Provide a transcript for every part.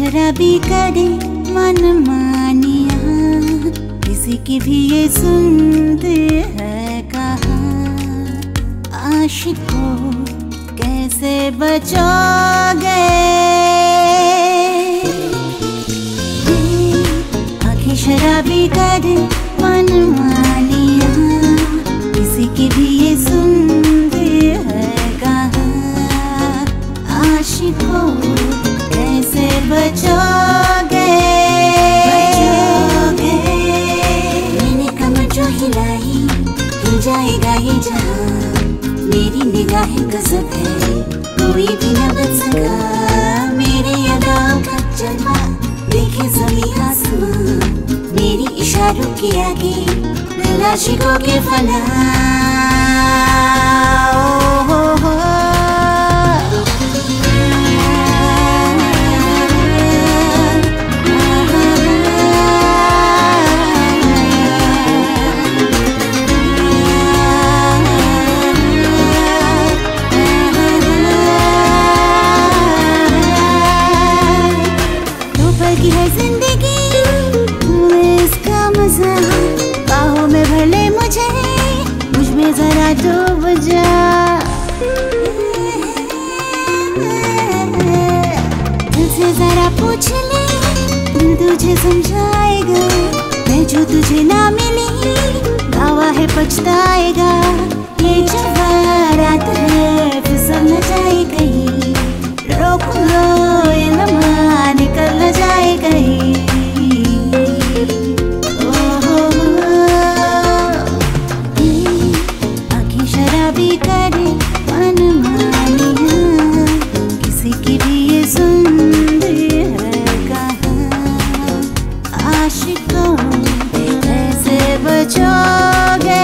शराबी करे मन मानिया, किसी की भी ये सुनते है कहाँ। आशिक को कैसे बचोगे, आंखें शराबी करे मन मानिया, किसी की भी ये सुनते है कहाँ। आशिक को कैसे बचोगे, मैंने कमर जो हिलाई हिल जाएगा ये जहां। मेरी निगाहें गजब है, कोई भी न बच सका। मेरे अदाओं का जलवा देखे ज़मीं आसमां। मेरी इशारों के आगे दिल आशिकों के फना। की है जिंदगी तुम्हें इसका मजा, बाहों में भर ले मुझे, मुझ में जरा डूब जा। दिल से जरा पूछ ले, दिल तुझे समझाएगा। मैं जो तुझे ना मिली दावा है पछताएगा। ये जवारात है फिसल न जाए कहीं, रोक लो ये लम्हा निकल न जाए कहीं। आंखें शराबी करे मन मानिया, किसी की भी ये सुनते है कहाँ। आशिकों कैसे बचोगे,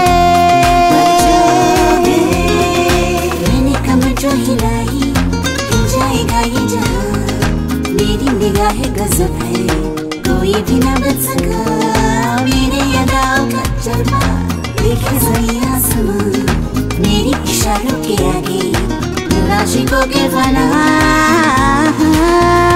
मैंने कमर जो हिलाई हिल जाएगा ये जहां। मेरी निगाहें गजब है, कोई भी न बच सका। मेरे अदाओं का जलवा देखे ज़मीं आसमां। मेरी इशारों के आगे दिल आशिकों के फना।